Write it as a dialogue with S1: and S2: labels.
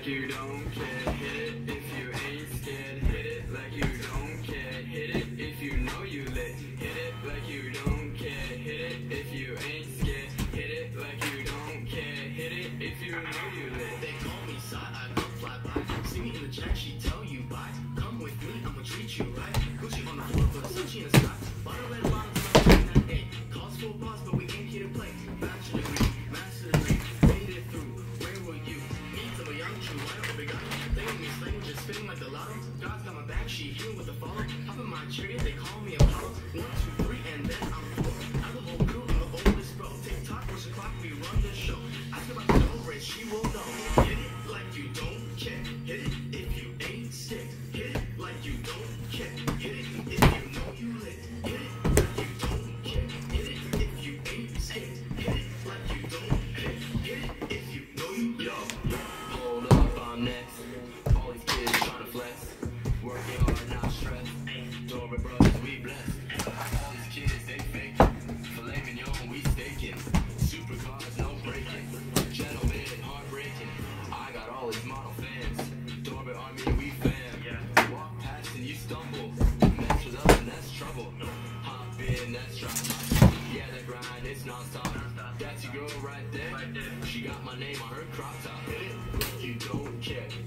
S1: like you don't care. Hit it if you ain't scared. Hit it like you don't care. Hit it if you know you lit. Hit it like you don't care. Hit it if you ain't scared. Hit it like you don't care. Hit it if you know you lit.
S2: They call me side, I come fly by. See me in the jet, she tell you bye. Come with me, I'ma treat you right. Gucci on the floor, put a sushi in the sky. Bottle red bottoms, I'm that A. Calls full boss, but we ain't here to play. Bachelor degree, master degree, made it through. Where were you? Needs of a young Jew, I don't big They on me slang, just spinning like the lotto. God's got my back, she here with the follow. Up in my chariot, they call me Apollo. 1, 2, 3, and then I'm 4. I'm the whole crew, I'm the oldest bro. TikTok, watch the clock, we run the show. Ask about the dough race, she will know. Hit it like you don't care. Hit it if you ain't scared. Hit it like you don't care. Hit it if you know you lit. Hit it like you don't care. Hit it if you ain't scared. Hit it like you don't care. Hit it if you know you lit. Yo, hold up, I'm next. All these kids trying to flex. Working hard, not stressed. Dormant brothers, we blessed. All these kids, they faking. Filet mignon, we staking. Supercars, no breaking. Gentlemen, heartbreaking. I got all these model fans. Dormant army, we fam. Walk past and you stumble. Mess with us and that's trouble. Hop in, that's drop. Yeah, that grind, it's non-stop. That's your girl right there. She got my name on her crop top. Hit it like you don't care.